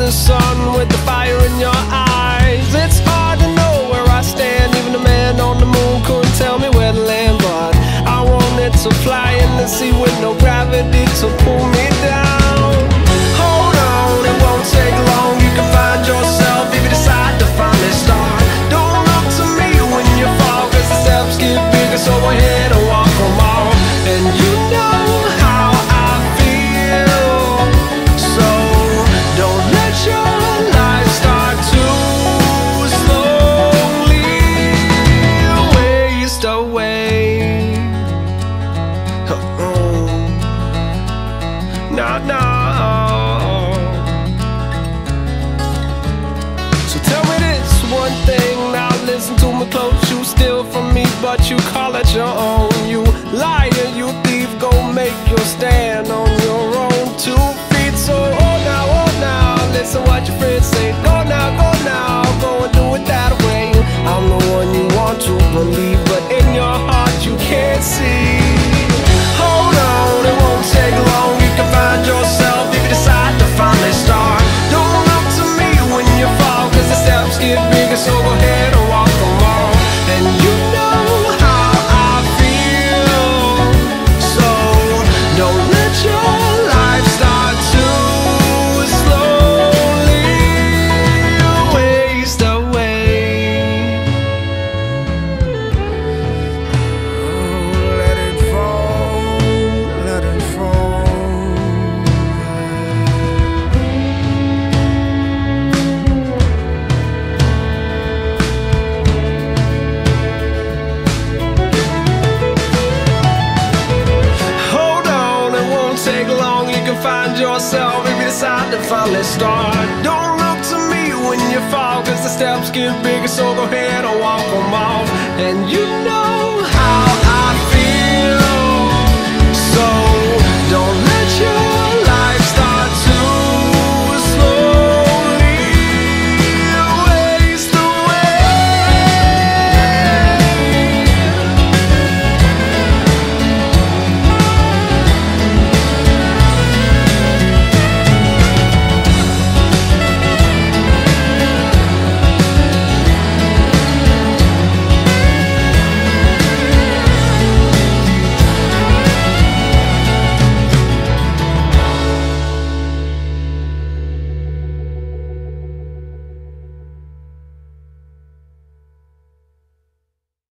the sun with the fire in your eyes. It's hard to know where I stand. Even the man on the moon couldn't tell me where to land, but I wanted to fly in the sea with no gravity to pull me down. Hold on, it won't take long. You can find yourself if you decide to finally start. Don't look to me when you fall, 'cause the steps get bigger, so go ahead and walk them all. And you know how I feel, so don't let your life start to slowly waste away. No, no. So tell me this one thing, now listen to me close. You steal from me, but you call it your own. You liar, you thief, go make your stand on your own 2 feet. So oh now, listen what your friends say. Go now, go and do it that way. I'm the one you want to believe, but in your heart you can't see. Hold on, it won't take long. You can find yourself if you decide to finally start. Don't look to me when you fall, 'cause the steps get bigger, so go ahead and walk them all. And you know how I feel, so don't let your life start to slowly waste away. Let it fall, let it fall. Hold on, it won't take long. You can find yourself if you decide to finally start. Don't look to me when you fall, 'cause the steps get bigger, so go ahead and walk them off. And you